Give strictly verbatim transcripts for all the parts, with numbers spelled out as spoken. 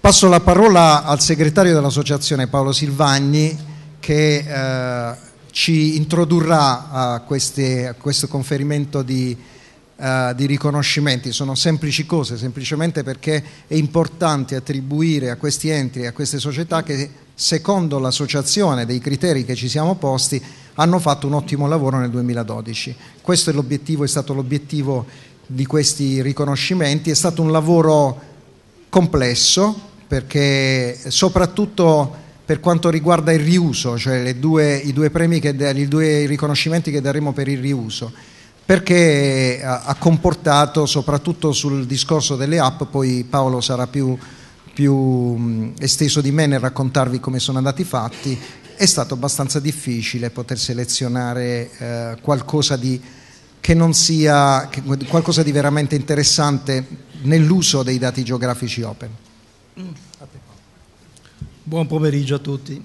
Passo la parola al segretario dell'associazione Paolo Silvagni, che eh, ci introdurrà a, queste, a questo conferimento di, uh, di riconoscimenti. Sono semplici cose, semplicemente perché è importante attribuire a questi enti e a queste società che, secondo l'associazione dei criteri che ci siamo posti, hanno fatto un ottimo lavoro nel duemiladodici. Questo è l'obiettivo, è stato l'obiettivo di questi riconoscimenti. È stato un lavoro complesso, perché soprattutto per quanto riguarda il riuso, cioè le due, i due premi che i due riconoscimenti che daremo per il riuso, perché ha, ha comportato, soprattutto sul discorso delle app, poi Paolo sarà più, più mh, esteso di me nel raccontarvi come sono andati i fatti, è stato abbastanza difficile poter selezionare eh, qualcosa di che non sia che, qualcosa di veramente interessante nell'uso dei dati geografici open. Buon pomeriggio a tutti.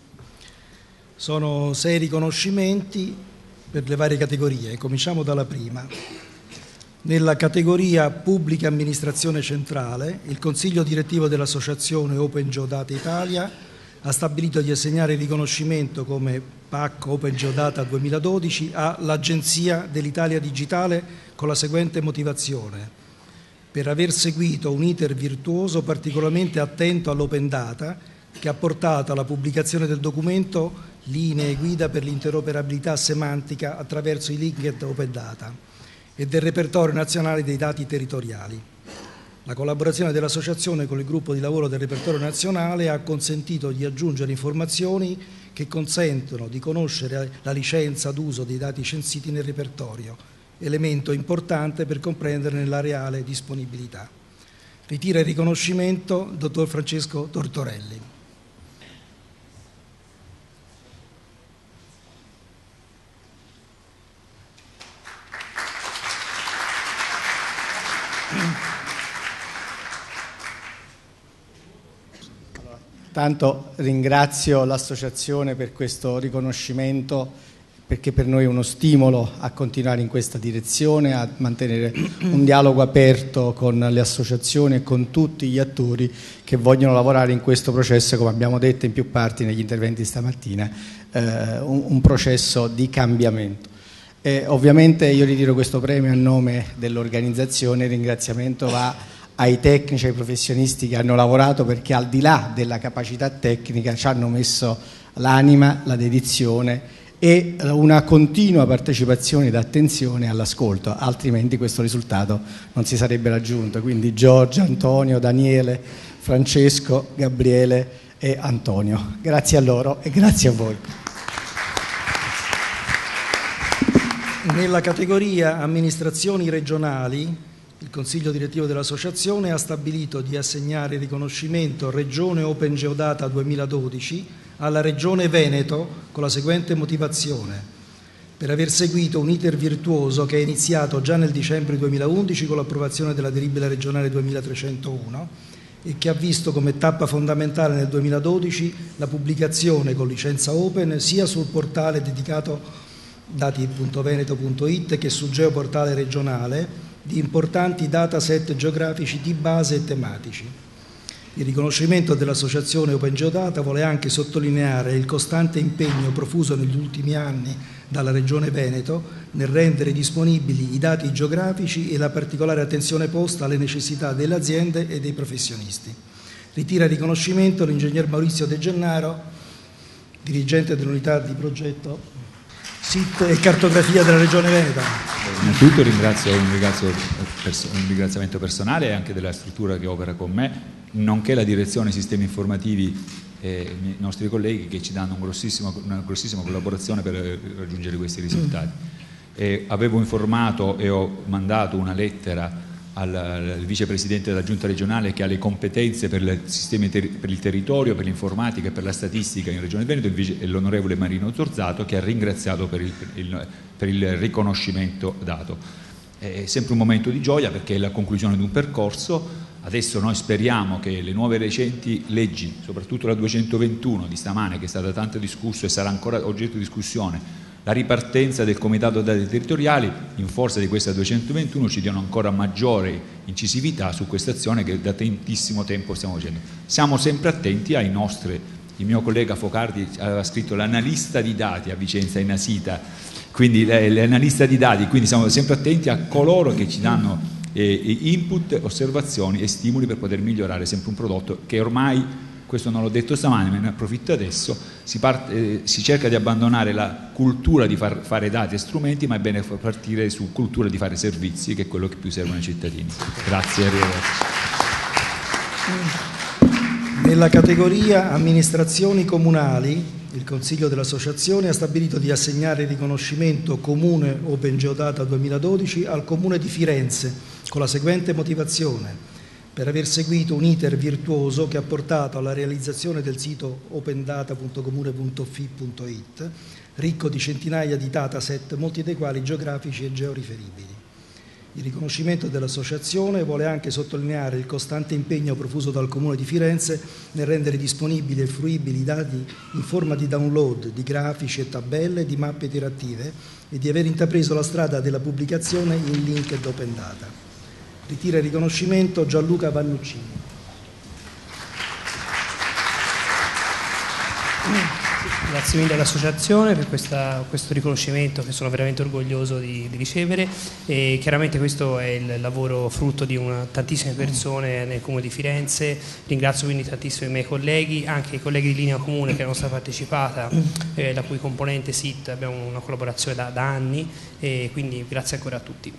Sono sei riconoscimenti per le varie categorie. Cominciamo dalla prima. Nella categoria Pubblica Amministrazione Centrale, il Consiglio Direttivo dell'Associazione Open Geodata Italia ha stabilito di assegnare il riconoscimento come P A C Open Geodata duemiladodici all'Agenzia dell'Italia Digitale con la seguente motivazione: per aver seguito un iter virtuoso particolarmente attento all'open data, che ha portato alla pubblicazione del documento Linee guida per l'interoperabilità semantica attraverso i linked open data e del repertorio nazionale dei dati territoriali. La collaborazione dell'associazione con il gruppo di lavoro del repertorio nazionale ha consentito di aggiungere informazioni che consentono di conoscere la licenza d'uso dei dati censiti nel repertorio, elemento importante per comprenderne la reale disponibilità. Ritira il riconoscimento il dottor Francesco Tortorelli. Tanto ringrazio l'associazione per questo riconoscimento, perché per noi è uno stimolo a continuare in questa direzione, a mantenere un dialogo aperto con le associazioni e con tutti gli attori che vogliono lavorare in questo processo, come abbiamo detto in più parti negli interventi stamattina, eh, un, un processo di cambiamento. E ovviamente io ritiro questo premio a nome dell'organizzazione. Il ringraziamento va ai tecnici, ai professionisti che hanno lavorato, perché al di là della capacità tecnica ci hanno messo l'anima, la dedizione e una continua partecipazione ed attenzione all'ascolto, altrimenti questo risultato non si sarebbe raggiunto. Quindi Giorgia, Antonio, Daniele, Francesco, Gabriele e Antonio. Grazie a loro e grazie a voi. Nella categoria amministrazioni regionali, il Consiglio Direttivo dell'Associazione ha stabilito di assegnare il riconoscimento Regione Open Geodata duemiladodici alla Regione Veneto con la seguente motivazione: per aver seguito un iter virtuoso che è iniziato già nel dicembre duemilaundici con l'approvazione della delibera regionale duemilatrecentouno e che ha visto come tappa fondamentale nel duemiladodici la pubblicazione con licenza open sia sul portale dedicato dati punto veneto punto it che sul geoportale regionale di importanti dataset geografici di base e tematici. Il riconoscimento dell'Associazione Open Geodata vuole anche sottolineare il costante impegno profuso negli ultimi anni dalla Regione Veneto nel rendere disponibili i dati geografici e la particolare attenzione posta alle necessità delle aziende e dei professionisti. Ritira il riconoscimento l'ingegner Maurizio De Gennaro, dirigente dell'unità di progetto S I T e cartografia della Regione Veneto. Innanzitutto ringrazio un, ringrazio, un ringraziamento personale e anche della struttura che opera con me, nonché la direzione sistemi informativi e i nostri colleghi che ci danno un grossissimo, una grossissima collaborazione per raggiungere questi risultati. E avevo informato e ho mandato una lettera al, al vicepresidente della giunta regionale che ha le competenze per, le sistemi ter per il territorio, per l'informatica e per la statistica in Regione Veneto, e l'onorevole Marino Zorzato, che ha ringraziato per il, il, per il riconoscimento dato. È sempre un momento di gioia perché è la conclusione di un percorso. Adesso noi speriamo che le nuove recenti leggi, soprattutto la duecentoventuno di stamane, che è stata tanto discussa e sarà ancora oggetto di discussione, la ripartenza del Comitato Dati Territoriali, in forza di questa duecentoventuno, ci diano ancora maggiore incisività su questa azione che da tantissimo tempo stiamo facendo. Siamo sempre attenti ai nostri, il mio collega Focardi aveva scritto l'analista di dati a Vicenza in Asita, quindi l'analista di dati, quindi siamo sempre attenti a coloro che ci danno eh, input, osservazioni e stimoli per poter migliorare sempre un prodotto che ormai, questo non l'ho detto stamani, me ne approfitto adesso, si, parte, eh, si cerca di abbandonare la cultura di far, fare dati e strumenti, ma è bene partire su cultura di fare servizi, che è quello che più servono ai cittadini. Grazie, arrivederci. Nella categoria amministrazioni comunali, il Consiglio dell'Associazione ha stabilito di assegnare il riconoscimento Comune Open Geodata duemiladodici al Comune di Firenze, con la seguente motivazione: per aver seguito un iter virtuoso che ha portato alla realizzazione del sito opendata punto comune punto f i punto it, ricco di centinaia di dataset, molti dei quali geografici e georiferibili. Il riconoscimento dell'Associazione vuole anche sottolineare il costante impegno profuso dal Comune di Firenze nel rendere disponibili e fruibili i dati in forma di download, di grafici e tabelle, di mappe interattive, e di aver intrapreso la strada della pubblicazione in link ed open data. Ritira il riconoscimento Gianluca Vannuccini. Grazie mille all'associazione per questa, questo riconoscimento che sono veramente orgoglioso di, di ricevere, e chiaramente questo è il lavoro frutto di una, tantissime persone nel Comune di Firenze. Ringrazio quindi tantissimo i miei colleghi, anche i colleghi di Linea Comune che hanno stata partecipata, eh, la cui componente S I T abbiamo una collaborazione da, da anni, e quindi grazie ancora a tutti.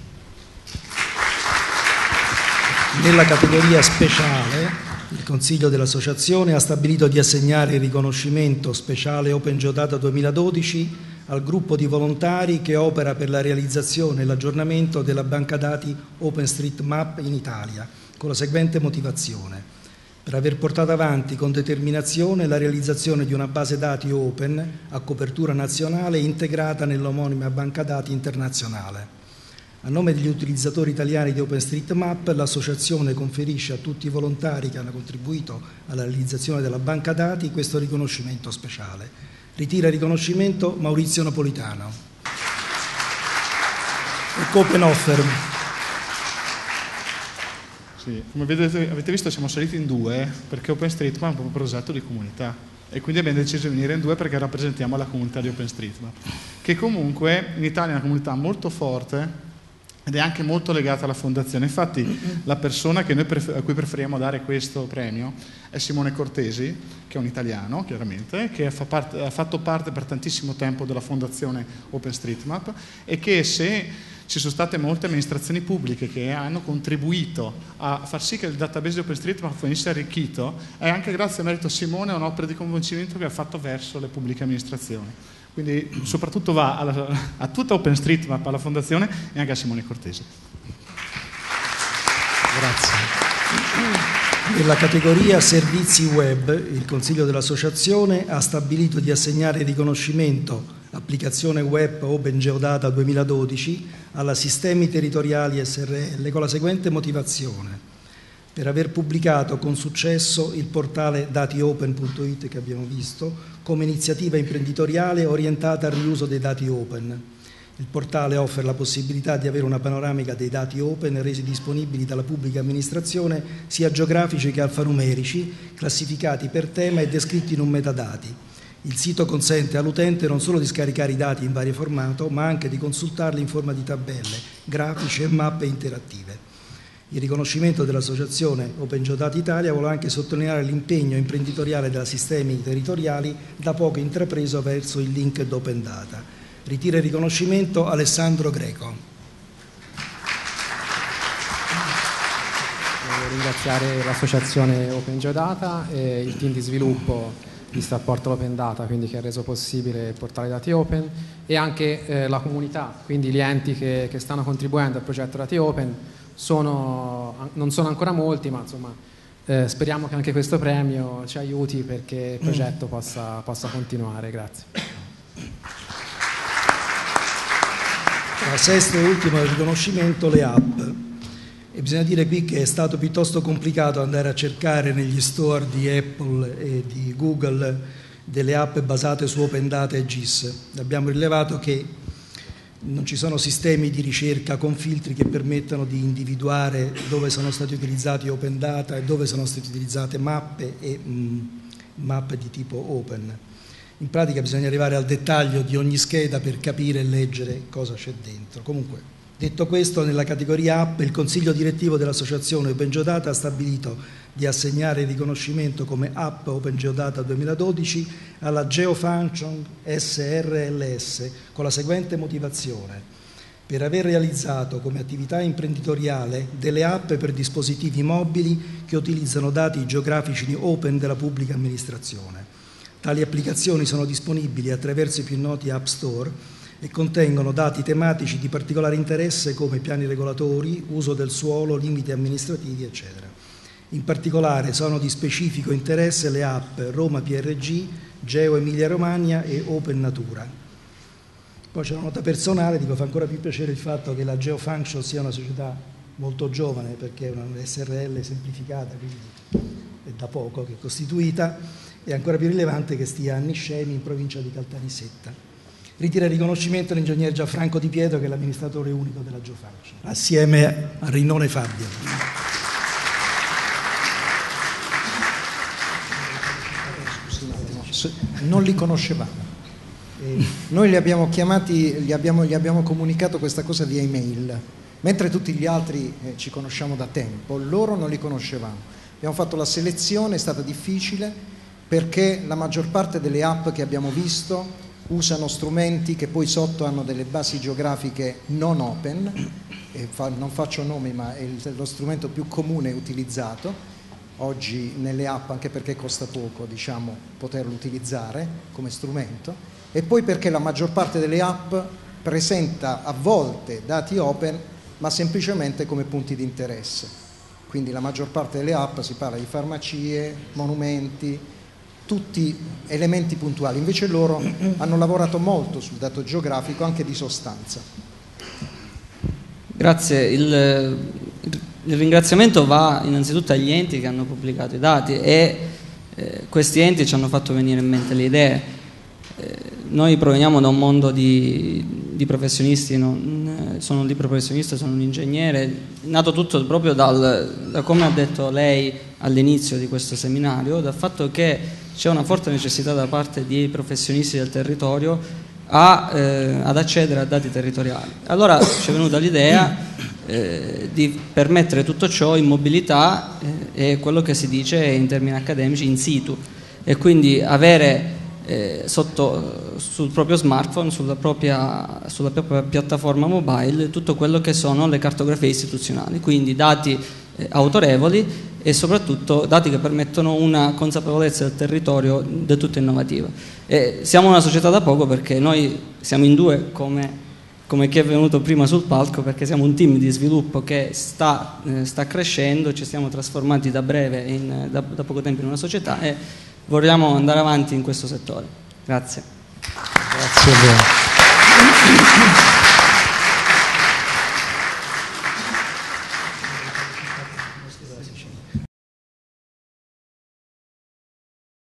Nella categoria speciale, il Consiglio dell'Associazione ha stabilito di assegnare il riconoscimento speciale Open Geodata duemiladodici al gruppo di volontari che opera per la realizzazione e l'aggiornamento della banca dati OpenStreetMap in Italia, con la seguente motivazione: per aver portato avanti con determinazione la realizzazione di una base dati open a copertura nazionale integrata nell'omonima banca dati internazionale. A nome degli utilizzatori italiani di OpenStreetMap, l'Associazione conferisce a tutti i volontari che hanno contribuito alla realizzazione della banca dati questo riconoscimento speciale. Ritira il riconoscimento Maurizio Napolitano. E Copenoffer. Sì, come vedete, avete visto, siamo saliti in due perché OpenStreetMap è un progetto di comunità, e quindi abbiamo deciso di venire in due perché rappresentiamo la comunità di OpenStreetMap, che comunque in Italia è una comunità molto forte ed è anche molto legata alla fondazione. Infatti la persona che noi a cui preferiamo dare questo premio è Simone Cortesi, che è un italiano chiaramente, che fa parte, ha fatto parte per tantissimo tempo della fondazione OpenStreetMap, e che, se ci sono state molte amministrazioni pubbliche che hanno contribuito a far sì che il database di OpenStreetMap venisse arricchito, è anche grazie a merito a Simone, a un'opera di convincimento che ha fatto verso le pubbliche amministrazioni. Quindi soprattutto va alla, a tutta OpenStreetMap, alla fondazione, e anche a Simone Cortesi. Grazie. Nella categoria servizi web, il Consiglio dell'Associazione ha stabilito di assegnare il riconoscimento applicazione web Open Geodata duemiladodici alla Sistemi Territoriali S R L con la seguente motivazione: per aver pubblicato con successo il portale datiopen punto it che abbiamo visto come iniziativa imprenditoriale orientata al riuso dei dati open. Il portale offre la possibilità di avere una panoramica dei dati open resi disponibili dalla pubblica amministrazione, sia geografici che alfanumerici, classificati per tema e descritti in un metadati. Il sito consente all'utente non solo di scaricare i dati in vario formato, ma anche di consultarli in forma di tabelle, grafici e mappe interattive. Il riconoscimento dell'Associazione Open Geodata Italia vuole anche sottolineare l'impegno imprenditoriale della Sistemi Territoriali da poco intrapreso verso il link ed open data. Ritira il riconoscimento Alessandro Greco. Voglio ringraziare l'Associazione Open Geodata e il team di sviluppo di Starportal Open Data, quindi che ha reso possibile il portale dati open, e anche eh, la comunità, quindi gli enti che, che stanno contribuendo al progetto dati open. Sono, non sono ancora molti, ma insomma eh, speriamo che anche questo premio ci aiuti perché il progetto possa, possa continuare. Grazie. La sesta e ultima riconoscimento, le app. E bisogna dire qui che è stato piuttosto complicato andare a cercare negli store di Apple e di Google delle app basate su Open Data e G I S. Abbiamo rilevato che non ci sono sistemi di ricerca con filtri che permettano di individuare dove sono stati utilizzati Open Data e dove sono state utilizzate mappe e mh, mappe di tipo Open. In pratica bisogna arrivare al dettaglio di ogni scheda per capire e leggere cosa c'è dentro. Comunque, detto questo, nella categoria app il Consiglio direttivo dell'Associazione Open Geodata ha stabilito di assegnare il riconoscimento come app Open Geodata duemiladodici alla Geofunction S R L S con la seguente motivazione: per aver realizzato come attività imprenditoriale delle app per dispositivi mobili che utilizzano dati geografici open della pubblica amministrazione. Tali applicazioni sono disponibili attraverso i più noti App Store e contengono dati tematici di particolare interesse come piani regolatori, uso del suolo, limiti amministrativi, eccetera. In particolare sono di specifico interesse le app Roma P R G, Geo Emilia Romagna e Open Natura. Poi c'è una nota personale, dico, fa ancora più piacere il fatto che la Geofunction sia una società molto giovane, perché è una S R L semplificata, quindi è da poco che è costituita. È ancora più rilevante che stia a Niscemi, in provincia di Caltanissetta. Ritira il riconoscimento l'ingegner Gianfranco Di Pietro, che è l'amministratore unico della Geofunction, assieme a Rinnone Fabio. Non li conoscevamo. Eh, noi li abbiamo chiamati, gli abbiamo, gli abbiamo comunicato questa cosa via email, mentre tutti gli altri eh, ci conosciamo da tempo, loro non li conoscevamo. Abbiamo fatto la selezione, è stata difficile, perché la maggior parte delle app che abbiamo visto usano strumenti che poi sotto hanno delle basi geografiche non open, e fa, non faccio nomi, ma è il, lo strumento più comune utilizzato oggi nelle app, anche perché costa poco, diciamo, poterlo utilizzare come strumento, e poi perché la maggior parte delle app presenta a volte dati open, ma semplicemente come punti di interesse. Quindi la maggior parte delle app si parla di farmacie, monumenti, tutti elementi puntuali, invece loro hanno lavorato molto sul dato geografico, anche di sostanza. Grazie, il, il ringraziamento va innanzitutto agli enti che hanno pubblicato i dati e eh, questi enti ci hanno fatto venire in mente le idee. Eh, noi proveniamo da un mondo di, di professionisti, non, sono un libero professionista, sono un ingegnere, nato tutto proprio dal, da come ha detto lei all'inizio di questo seminario, dal fatto che c'è una forte necessità da parte di professionisti del territorio a, eh, ad accedere a dati territoriali. Allora ci è venuta l'idea eh, di permettere tutto ciò in mobilità eh, e quello che si dice in termini accademici in situ, e quindi avere eh, sotto, sul proprio smartphone, sulla propria, sulla propria piattaforma mobile, tutto quello che sono le cartografie istituzionali, quindi dati eh, autorevoli e soprattutto dati che permettono una consapevolezza del territorio del tutto innovativa. E siamo una società da poco, perché noi siamo in due, come, come chi è venuto prima sul palco, perché siamo un team di sviluppo che sta, eh, sta crescendo, ci siamo trasformati da breve, in, da, da poco tempo in una società, e vogliamo andare avanti in questo settore. Grazie. Grazie a voi.